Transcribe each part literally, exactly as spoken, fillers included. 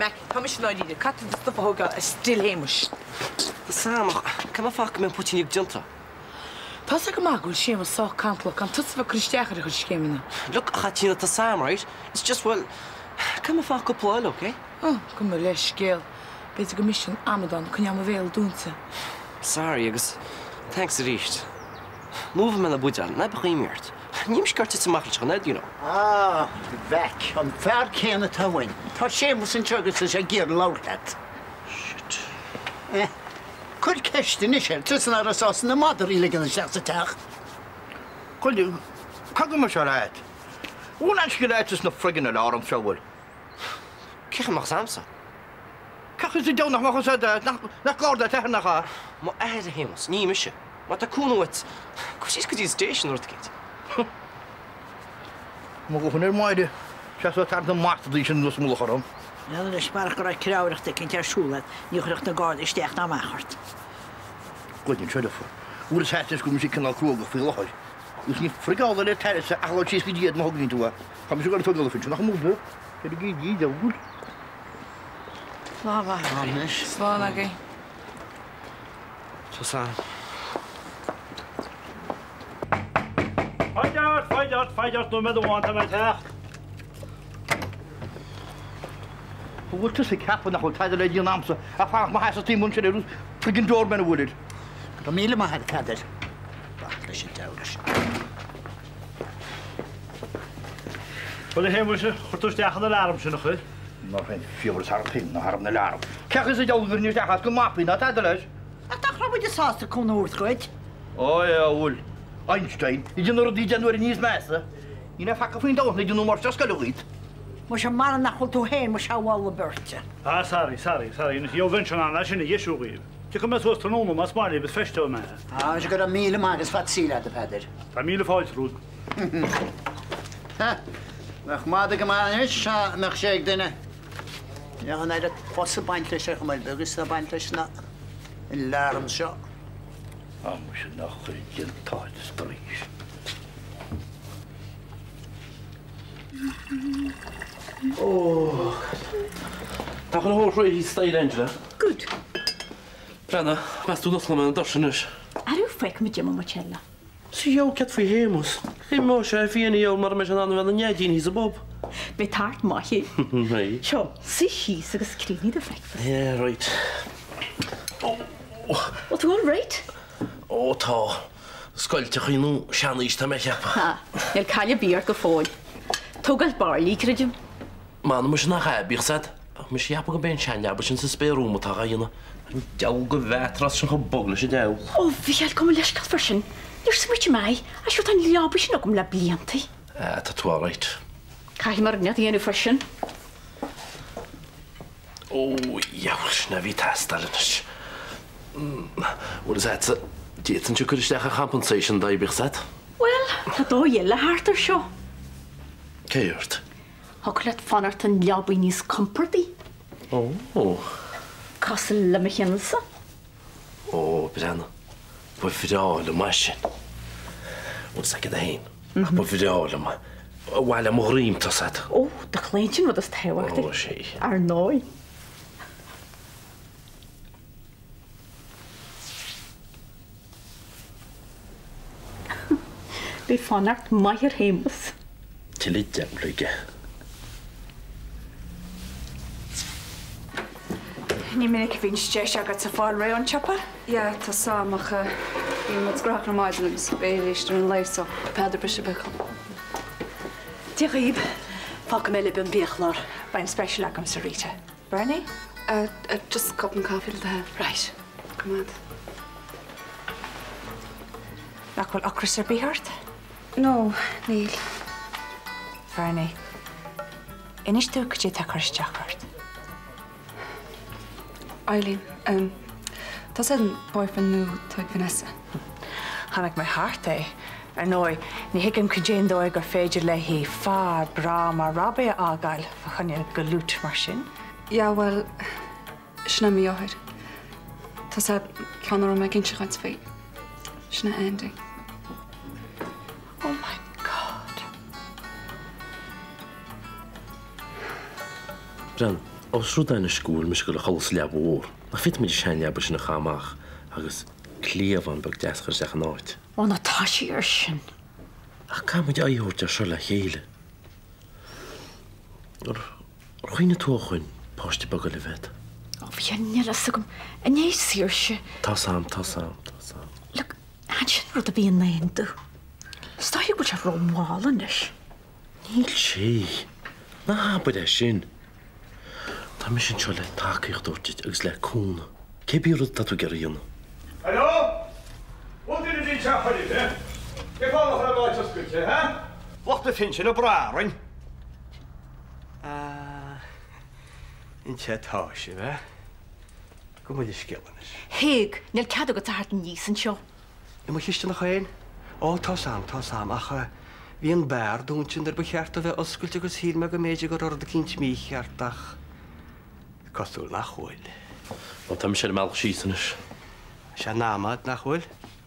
Mac, come on, Lloyd. The cat the stuff hoga still Hamish. Sam, come on, fuck me, put you junta. Tás ag mag will shame saw can't look. Can tuts for Christiacher go schemina. Look, I you the Sam, right? It's just well, come on, fuck up loyal, okay? Oh, come on, let's scale. Bit of mission Amadon, can you am avail doonse? Sorry, I guess. Thanks, Richt. Move me la bujan, na begrimert. Nim skart it makkelijk genet, you know. Ah, weg. On ver can it win. Tá sé mus in chugus is a gear loaded. Shit. Eh. Could catch the niche, just another sauce in the mother really gonna shut attack. Could you come on, Charlotte? Who not get out is no friggin' alarm trouble. Kijk maar Samsa. Kijk eens down nog maar eens uit. Naar klaar dat tegen naar. Maar eigen hemels, niet misje. Maar dat kon het. Precies kun je station wordt gekend. Maar hoe van mooi. Zeg wat daar de macht die zijn dus moeilijk om. Ja, dat is maar graag krauwig te kind ter school. Je graag de gaard is echt naar macht. Goed, je schudden voor. Hoe is het is kom je kan al kroeg veel hoor. Dus niet frigal dat het tijdens de aglootjes die het mag niet toe. Gaan we zo gaan het ook vinden. Nog moet hè. Kijk die die dat goed. Slava. Amish. Slava gay. Zo Sam. Find out, find out, find out no matter what I'm at. Hoe het is ik heb nog wat tijdens die naamse. Afhaak maar hij tien munten dus friggin door ben woeded. De mile maar het kader. Wacht, dat is het ouders. Wel hem was goed dus tegen de alarm zijn nog hè. Nog een vier hard ging naar haar alarm. Kijk eens jou weer niet zeggen kom maar in dat alles. Ik dacht dat we de saus te kon hoort goed. Oh ja, wel. Einstein, je nog die January niet meester. Je nou vakken vriend ook niet je nummer zes kaloriet. Maar je man naar goed toe heen, maar zou wel beurtje. Ah, sorry, sorry, sorry. Je bent schon aan als je niet je zoekt. Je kan met zo'n stroom maar smaak het festo man. Ah, je gaat een mile maar eens wat zien uit de verder. Familie Volksroet. Ha. Mag maar de man is, mag ik dingen. Ja, nee, dat was een bandje zeg maar, dat is een bandje na. Een larm zo. Ah, moet je nog een tijd spreken. Oh. Dat gaan we hoor je stay Angela. Good. Brenna, wat doe dat met een dorsenus? Are you fake met je Marcella? Zie je ook het voor hemels? Geen moesje, vier jaar maar met een ander wel een jij die is op. Weet hard mag je. Nee. Zo, zie je, ze geschreven niet de breakfast. Ja, right. Oh. Wat all right? Oh, ta. Skultje je nu shan is te met je. Ha, je kan je bier gevoel. Togal barley krijg Man, moet je naar haar bier zet. Moet je hebben een shan ja, maar ze spelen om te gaan. Jouw gewaad ras een gebogel je jou. Oh, wie jij kom les kat version. Je switch mij. Als je dan liabis nog om la blianti. Ah, dat was right. Kan je maar net die version. Oh, ja, snel wie testen. Wat is het? Dit is een kun je zeggen compensation dat je bier zet. Wel, dat doe je harder zo. Keert. Haklet van het een liabinis comforty. Oh. Oh. Kassel me kense. Oh, Brenna. På virale maschen. Wat zeg je daarheen? På virale ma. Wala morim te zetten. Oh, de kleintje wat is het heel wacht. Oh, shit. Ar nooit. Dit van acht maier hemels. Til het jamlige. Ní minic bhín stéis agat sa fáil ré an teapa? Ja, tá sáach í mat grach na maidlim spéidir an leiso peidir bre be. Tíghíb fá go méile bin bíochlár bain speisial agam sa ríte. Bernie? Uh, uh, just cup and coffee to have. Right. Come on. Nachhfuil acras ar bíthart? No, Neil. Bernie. Inis tú go dtí tá chuisteachart. Eileen, um, that's a boyfriend new to Vanessa. Hannig mé hart é. Ar nói, ní hiigim go déan dóid gur féidir le hí far, bra mar rabbe ágáil fa chunne go lút mar sin. Ja, well, sinna mi oher. Tá a ceanar me gin se gaint fé. Sinna Andy. Oh my God. Brenna, Os rud na school mis go cholas leabhór. Na fit mé sein leab sin na chaach agus cléamhan bag deascar seach an áit. Ó na táisií ar sin. Ach cá muid aíút ar se le chéile. Roiine túchain páiste bag le bheit. Ó bhí nelas gom a nééis síirse. Tá sam, tá sam, tá sam. Le an sin rud a bhíon naonú. Stáigh go se romhálan is. Níl sé. Na bud é sin. Tá mis sin seo le takeíocht dúirteid agus le cúna. Cé bí rud dat gar dhéanana? Hallo? Wat is dit chafarit, hè? Ke fála fra báid ascuite, hè? Wacht a fin sin a brárain. Ah, in sé tá sin, hè? Go muid is skillan is. Héag, neil cead go tart níos an seo. I mo chiiste nach chéin? Ó, tá sam, tá sam, ach bhí an bear dúntin ar bucheart a bheith oscailte go síl me go méidir go rud a cinint mí cheartach. Cosúil nach chhuiil. Ó tá sé meach sísanis. Se námad nach chhuiil?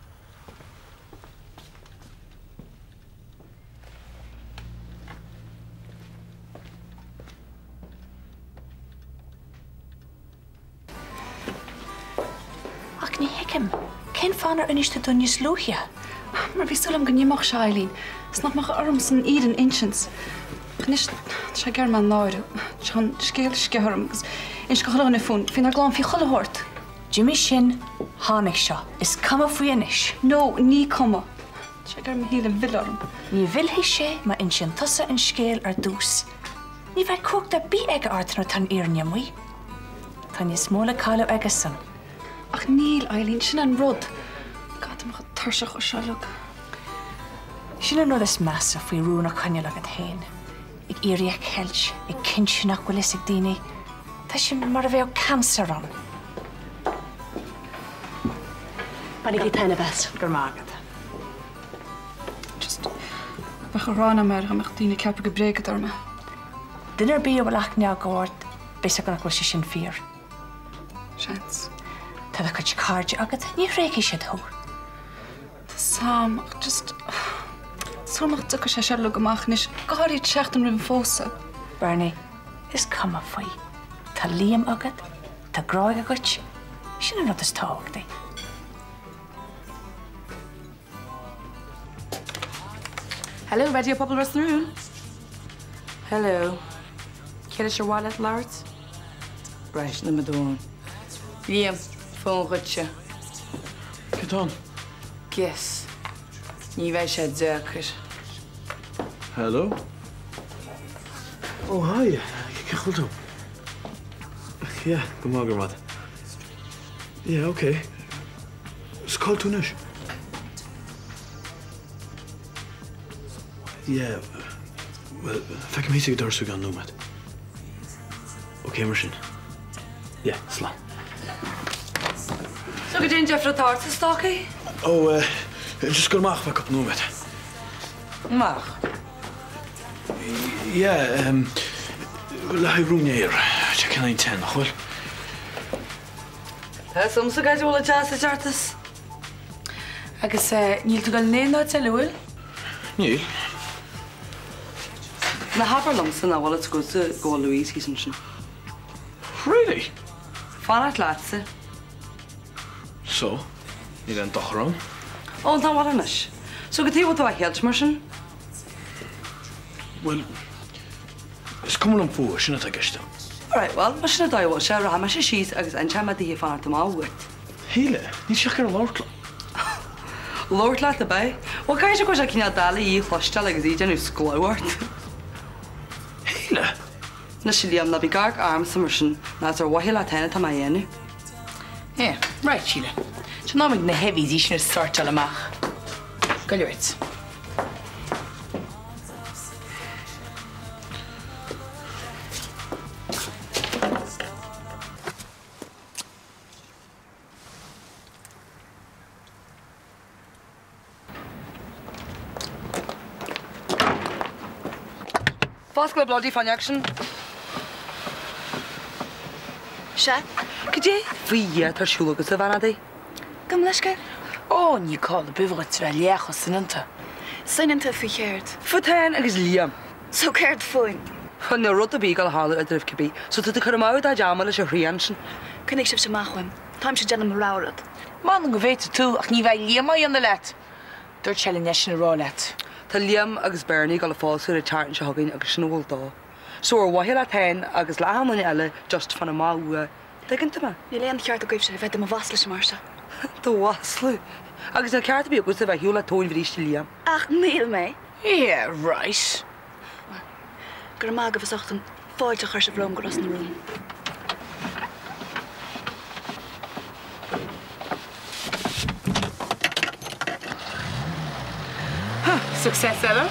Ach ní hicim, cén fánar iniste dunne lúthia? Maar wie zullen hem niet mag scheilin? Snap mag arms en ieden inchens. Gnis, tja german nauru. Tjan skeel skeharm. In schachlan fun. Fin er glan fi cholle hort. Jimmy sin, hánig seo, is cuma fuianis. No, ní cuma. Tja germ hele villarm. Ní vil hí sé ma in sin tusa in scéal ar dús. Ní bheith cóg de bí ag artna tan iarne mui. Tan is móla cála agus san. Ach níl, Eileen, sin an rud. Gad am tarsach o sialog. Sin an rud is massa fwy rúna canja lag at hain. Ig iri ac helch, ig cinsinach gwylis ag dini. Ta sin mar a feo cancer an. Banig i taina bes. Gyrmagad. Just, bach a rana mer am ach dini cepa gebreket ar me. Dyna'r bi o walach ni agord, bys ag anach sin ffyr. Sjans. Tad ac ag cardi agad, ni regi sydd hw. Sam, ach just... Somach tuka sé sialog amach nis gari tsecht an rin fósa. Bernie, is cuma fwy. Ta liam agad, ta groig agad, sin an rud is tág di. Hello, ready up the rest of the room? Hello. Kid your wallet, Lard? Right, let me do on. Liam, phone gutje. Get on. Yes. Ní bheith sé deachar. Hello? Oh, hi. Ke goed op. Yeah, kom maar, Germat. Yeah, okay. It's called Tunish. Yeah, well, fek me sig dorsu gan nomad. Okay, Marcin. Yeah, sla. So go dén Jeffrey Tarta stocky? Oh, uh, just go mach fek op nomad. Mach? Yeah, um, la hy roen hier. Check in een ten, hoor. Tá soms so gaid óla jazz a jartas. Agus níl tú gal néad náid sa luil? Níl. Na habarlam san a bhla go go Louise hí sin. Really? Fanart láatsa. So, níl an dochram? Ó, tá bhhanis. So go tíh tá heilt mar sin? Well, is cum an fú sinna a geiste. Right, well, mar sinna dáhil se ra me sé síos agus an teama í fanart am áhairt. Híle, ní seach ar láirla. Lord leat a bei? Well, caiise go sé cinine dála í chlostal agus íidir sclóhairt. Híle? Na si líam na bhí garg arm sa mar sin ná ar wahí le taine tá dhéanú. Yeah, right, Sheila. Tá námid na heavy dí sin sortal amach. Go leir. Fáscail bloody fan action. Se? Cydé? Fi tar siúlagus a fanna di. Gym leisge? Ó, ní cáil a bufhagad tra leach o synanta. Synanta fi chéirt. Futain agus liam. So céirt fóin. Fan na rud a bí gal hála a dribh cibí, so tu chu máid a deamala se riansin. Cynnig sib sy'n machwym. Taim sy'n dyn am rawrad. Man go bhéte tú ach ní bheith líama an let. Dúirt se leis na rálet. Tá Liam agus Bernie gal a fáú a tartan se hagann agus snúil dá. So ar wahil a tain agus lehanana eile just fan a máua. Daganta ma? Ní leon cheart a goibh se bheith am a wasla sem marsa. Tá wasla. Agus na ceart a bí agus a bheith hiúla tóin bhríiste Liam. Ach, níl mé. Yeah, right. Gur mag a fasochtan fáilte chuir se bhlóm go ras na rún. Success, Ella?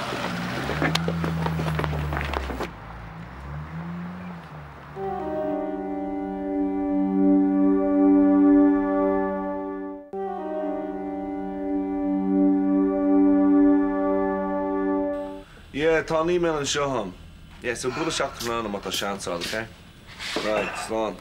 Yeah, tá ní mé an seoham. Yeah, so bula seachtar ná am tá seanáil, okay? Right, slán.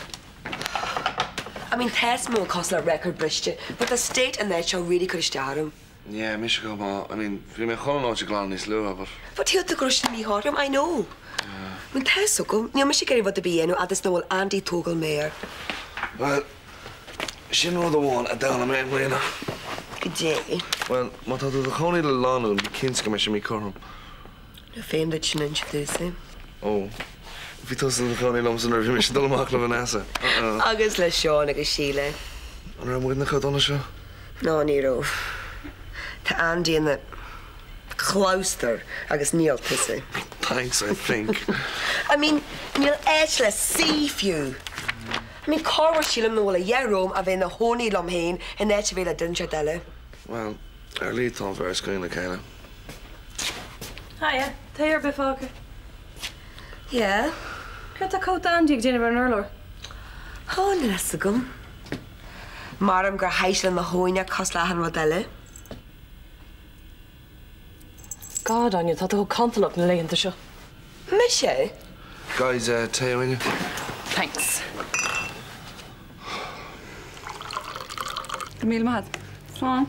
I mean, test mú cos le record briste, but the state and that show really could have Yeah, mis go má, I mean, fi mé chon áte glán níos lu, but... But hiú the gruiste mí hárum, I know. Yeah. Mun test so go, ní me sé geirí fod a bíenu a this nóil Andy Tógal Mayer. Well, sin nó bháin a dana mé mléna. Good day. Well, má tá tú a choní le lánú cinca me sem mí chom. No féim dat sin an siú sé. Oh, bhí tú a choní lom san bhí me sé dulach le vanessa. Agus le Seán agus Síle. An ra muid na chud anna seo? No, ní ró. Tá Andy in the clouster agus Neil Tissy. Thanks, I think. I mean, Neil Edge le seafew. I mean, Carver Sheelam no a Yerom a vein the honey lom hain and Edge vela dincha della. Well, our lead on first going to Kayla. Hiya, tá ar bifága. Yeah. Cred a cóta Andy ag Jennifer Nurlor. Oh, na sa gum. Maram gur haisla na hóine cos lehan rodelle. God, Anya, tá tú cantalach na léanta seo. Me sé? Guys, uh, tell you. Thanks. Míl mad. Slán.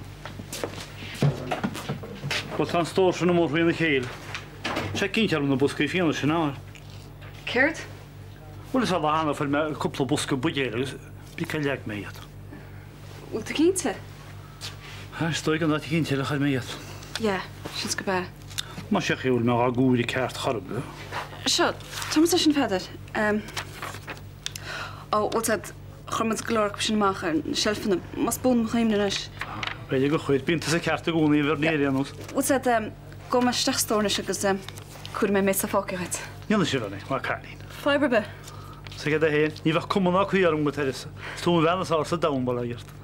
Well, tá stór sin mór faoin na chéil. Se cintear na busca fianna sin áir. Ceirt? Well, is a lána fel me cúpla busca budéir agus bí cailleag méiad. Bhfuil tú cínte? Ha, stoig an dat cintear a chail méiad. Yeah, sin go bad. Má sé chéúil me a gúri ceart charb. Seo, Thomas sin feidir. Um, oh, what's that? Chormad glór sin mach an shelfna. Mas bún chaim na nes. Beidir go chuid bínta sa ceart a gúna í vernéirianús. What's that? Um, go me stachstórna agus um, cúr me mé sa fóciaid. Níonna sé rannig, má Carlín. Fiber be. Sa gada héin, ní bheith cumna chuíarm go terisa. Stún bhenas á sa dambal a ghirt.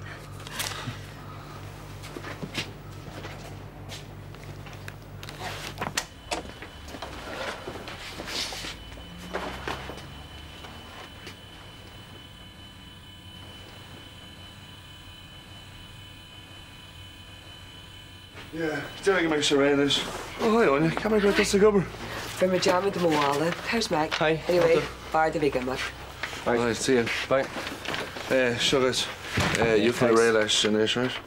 Yeah, doing make sure it is. Oh, hi, Anya. Can I go to the gubber? From a jam with the Moala. How's Meg? Hi. Anyway, bar the vegan Meg. Bye. Bye. See you. Bye. Uh, sugars. Uh, you for the rail ash in this, right?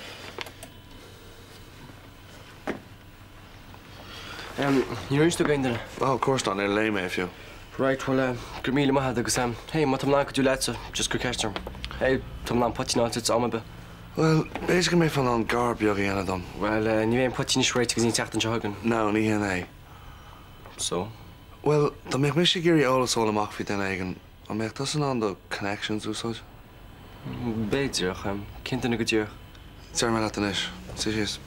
Um, you're used to going there? Oh, of course not. They're lame, if you. Right, well, uh, Gurmila Mahad agus Sam. Hey, what am I going to do later? Just go catch them. Hey, Tom Lam putting out its armor. Well, basically, me fan on garb yogi anadon. Well, uh, you ain't putting your right because you tacht and jogging. No, ni hen So? Well, the make me shigiri all the soul amach fit den eigen. I make doesn't on the connections or such. Beter, um, kind in a good year. Sorry, my latin ish. See she's.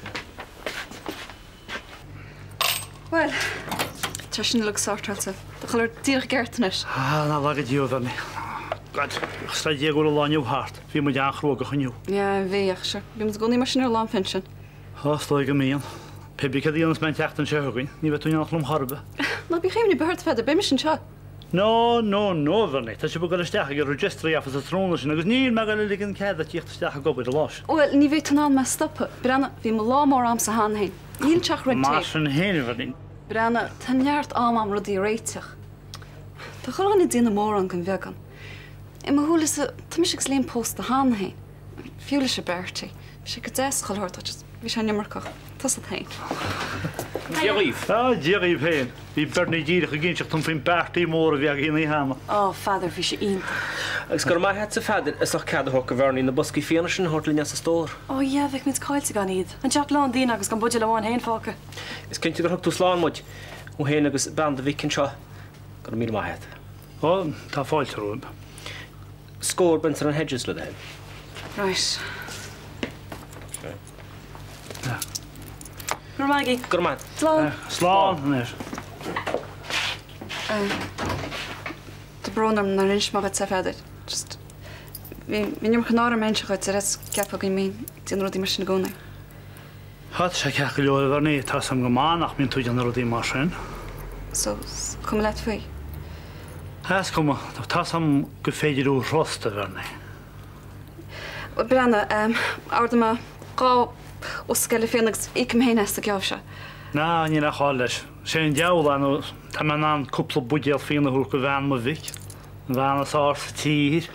Well, tá sin le sáirtáilsa. Tá chuir díoch geirtanis. Ah, na lagad díú bheit mé. God, sta dé go lániu hart. Bhí mu dean chró go chuniu. Ja, bhéach se. Bhím goní mar sin ar lán finsin. Tá sta go míon. Pebi cad íonas men teachtan segain, ní bheith túneach lom harbe. Na bí chéimní behart feidir, bé sin seo. No, no, no, Vernet. Tá sé bu go isteach go registri af a tróna sin, agus níl me go ligin cead a tíocht isteach go bid a lás. Well, ní bhéh tan me stoppa. Brenna, bhí mo lá mór am sa hán hain. Níl teach red tape. Mar sin héine Vernet. Brenna, tanneart am am rudí réiteach. Tá cholan i dtína mór an gan bhegan. I ma húla sa, tá mis ag léon post a hán hain. Fiúla se berti. Se go des choilhort, just bhí sé nimmarcach. Tás a tain. Díríh. Ah, díríh féin. Bhí berna díirech a ginseach tún fin bertaí mór a bheag ina hama. Ó, fadar bhí sé on. Agus gur mai het sa feidir is ach cad ho go bharnaí na buscaí féana sin hortlíne sa stór. Ó, yeah, bheith mid cáilte gan iad. An teach lán daine agus gan buide leháin hain fáca. Is cinnte gur thugtú sláán muid ó héana agus band a bhicinn seo gur mí maihead. Ó, tá fáilte rúm. Scór bent ar an hedges le dhéim. Right. Gur maigi. Gur maid. Slán. Slán, nes. De brónam na rins má sa feidir. Just hí nimar chuná a mense chuid ar cepa go mí tíon rudí mar sin gúna. Hat sé ceach go leor bharnaí tá sam go mánach mín túid an rudí mar sin. So, cum leit faoi? Has cuma, tá sam go féidir ú rosta bharnaí. Brenna, áda má gá ó scaile féanagus icim héine a geamh se. Ná, ní nach cháil leis. sé an deabhlan tá man an cúpla budéal féna thuair go bhean mo bhic. Bhean as á sa tír.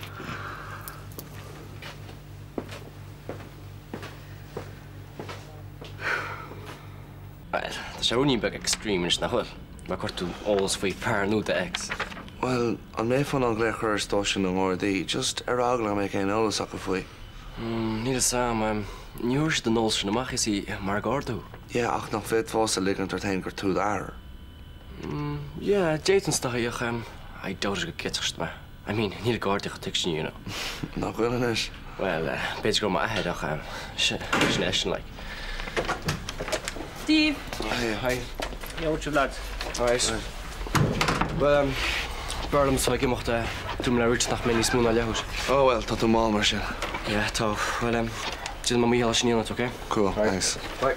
Well, tá sé úní beg extreme is nach chuil. Má chuirtú ólas faoi párnú de ex. Well, an mé fan an gléchar stóisiún an ordaí, just ar agla mé cén ólas a go faoi. Ní sam, níúir den nóil sin amach is í mar gardú. Ja, ach nach féad fása ligan tar tain gur túd air. Ja, déitan staíoch am ag dáir go gitachst me. I mean, níl gáirdeach a tuic sin, you know. Nach bhfuil is? Well, beidir go má aheadach am sin eisian, like. Steve. Hey, hi. Yeah, what's your lads? Right. Well, um, Berlam sa ag mocht dúm le ruút nach mé smúna lehús. Oh, well, tá tú má mar sin. Yeah, tá. Well, um, did má míhall sin íonat, okay? Cool, thanks. Bye.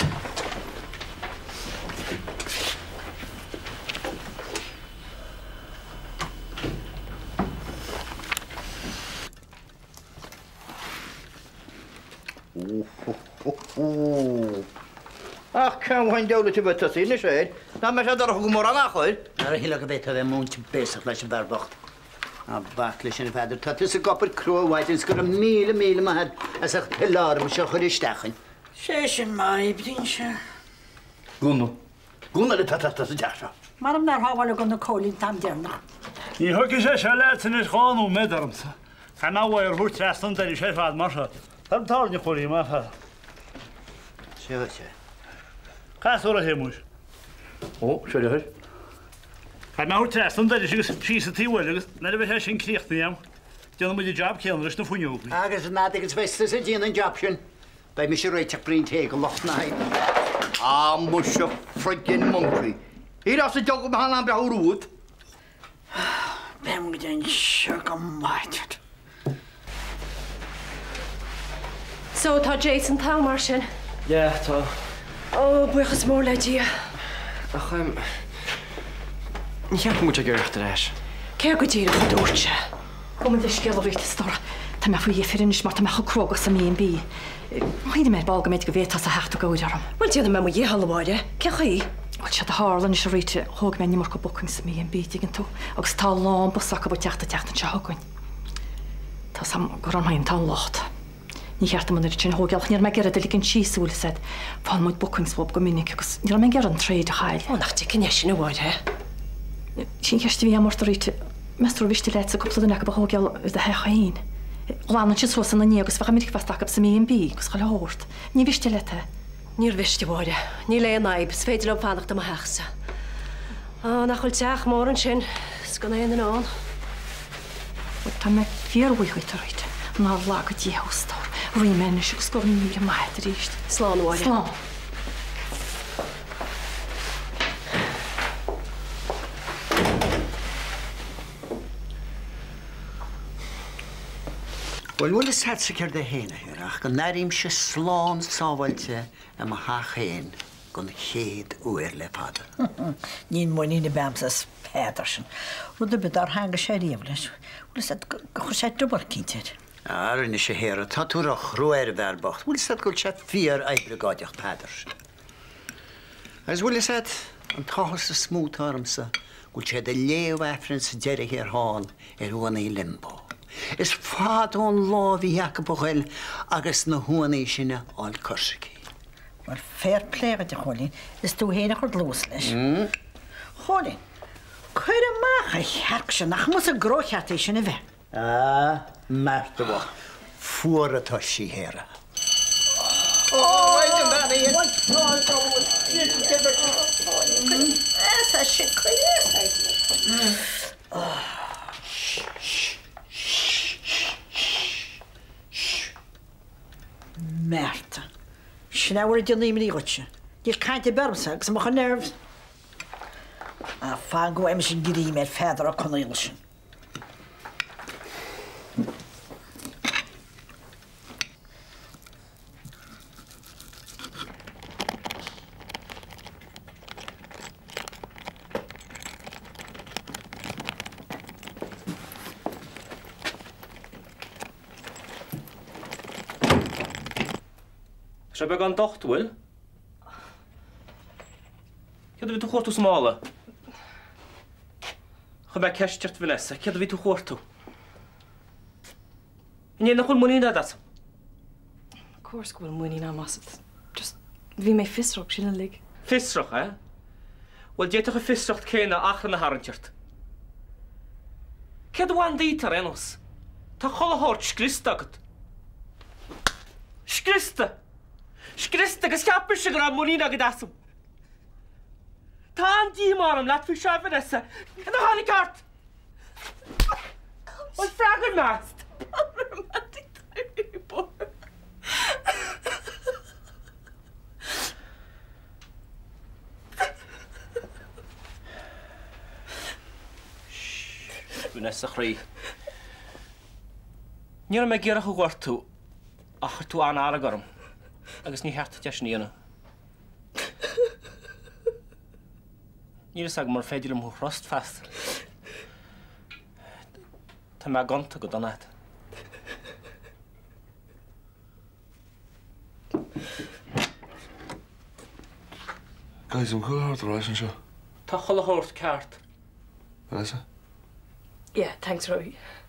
Ach, can bhain deola tú bit así na séid, ná me sé dar go mór an achuid. Ar a hila go bit a bheith múnt béach leis an bharbacht. A bach leis an feidir. Tá is a gopur cruahaid is gur a míle míle mahad as a pilár mu seo chuir istechan. Sé sin mai bdín se. Gúnú. Gúnú le tatasta sa deasa. Maram nar hábhana gona cólín tam dearna. Ní thuci sé se letain is cháánú médarmsa. Cha náhhair thuirt trastan ar sé fád mar se. Tá táne choirí má fe. Seo sé. Chasú a hémúis. Ó, sé leir. Cha má thuirt trastan ar sí sí a tíhfuil agus na bheith sin críochtaíam. Déanam muidir job céan leis na fúneú. Agus ná agus bheiste sa díanaan job sin. Ba mi sé réiteach brín té go locht na haid. Á mu se frigin monkey. Hí as sa dog go hána be rúd. Bem go den seo go maiid. So tá Jason tá mar sin. Yeah, tá. Ó, buchas mór le dia. Ach, um, ní cheap mu a ggéireachta leis. Céir go dtíir chu dúirte. Cum de scéal a bhíta stóra. Tá me faoi éfirinis mar tá me chu crogus sa míon bí. Haide mé balga méid go bhéta sa heachta góidearm. Bhil tíad me mu dhéhalháide, ce chaí? Bhil se a hálan is a réite thug mé nimar go booking sa míon bí gin tú, agus tá lán basacha bu teachta teachtan se thugain. Tá sam gur an haon tá lácht. Ní cheartta man sin hógealch níor me gead ligin síúla said fan muid bookingswob go minic agus níor me gear an tréid a chail. Ó nach tí cinne sin bháide. Sin cheiste bhí amórta réite mestrú bhiste leit sa cúpla na go hógeal a hechaín. Lána si sosan na ní agus bhecha minic fastach sa míon bí gus chaile hórt. Ní bhiste lete. Níor bhiste bháide. Ní le an naib, s féidir le fannach am heachsa. Á nach chuil teach mór an sin, s go éana an. Tá me fíorhuichuit a réite. Ná lá go díhástar. Rímen is gus gur míle maith ríist. Slán bháide. Slán. Well, bhfuil is het sa ceir de héine hir ach go nairím se slán sábhailte am a hachéin gon chéad uair le fada. Nín muoí na bamsas Pedersen. Rud a bit ar hanga sé riamhleis. Bhfuil is go chu sé dubal cínteid. Ar in sé héra tá túach roiir bherbacht. Bhfuil sad goil se fíor ebrigáideach Pedersen. Agus bhfuil is an táchas sa smútharmsa gúil sé de léomh efrin sa deire hir háin ar huanaí limbo. Is fád ón lábhí Jacob O'Hell agus na huanaí sinne áil Corsicí. Wel fair play gyda Cholin. Is dwi hen o'ch o'r lws leis. Cholin, cwyr y mach eich herg sy'n nach mwys y groch at eisiau ni fe. Ah, mert o bo. Ffwr y tosi hera. Oh, wait a minute. Wait, no, no, Esa shit, Merta. Sinna wedi dyn ni'n mynd i gotio. Di'r caint i bermsa, gys ymwch o nerfs. A fan gwe mis yn gyd i me'r ffedr o Connell sy'n. Ska jag börja en docht, Will? Kan du vita hur du smala? Ska jag cash chat Vanessa? Kan du vita hur du? Ni na kul monina das. Of course, will money na masset. Just vi me fisrock sin lig. Fisrock, eh? Wel, jy het toch 'n fisrock kena agter na harntjert. Kan du aan die terrenos? Ta golle hort skristaget. Skrista. Skrista geskapper sig gra monina gedasum. Tan di maram lat fi schafe dessa. En dan han kart. Wat fragen mast? Vanessa Chree. Níor me ggéireach go ghairtú ach chu tú an áragarm, agus ní heart deis níana. Níor sag mar féidir am thu frost fast. Tá me gonta go donát. Guys, I'm cool hard right and sure. Tá chola hort ceart. Vanessa? Yeah, thanks, Roy.